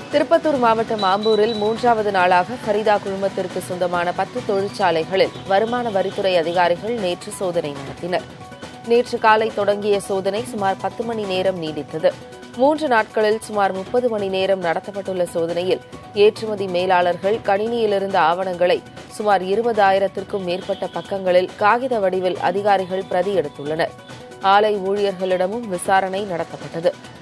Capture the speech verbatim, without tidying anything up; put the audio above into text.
திருப்பத்தூர் மாவட்டம் ஆம்பூரில் மூன்றாவது நாளாக ஃபரிதா குழுமத்திற்கு சொந்தமான பத்து தொழிற்சாலைகளில் வருமான வரித்துறை அதிகாரிகள் நேற்று சோதனை நடத்தினர். நேற்று காலை தொடங்கிய சோதனை சுமார் பத்து மணி நேரம் நீடித்தது. மூன்று நாட்களில் சுமார் முப்பது மணி நேரம் நடத்தப்பட்டுள்ள சோதனையில் ஏற்றுமதி மேலாளர்கள் கணினியிலிருந்த ஆவணங்களை சுமார் இருபதாயிரத்திற்கும் மேற்பட்ட பக்கங்களில் காகித வடிவில் அதிகாரிகள் பிரதி எடுத்துள்ளனர். ஆலை ஊழியர்களிடமும் விசாரணை நடத்தப்பட்டது.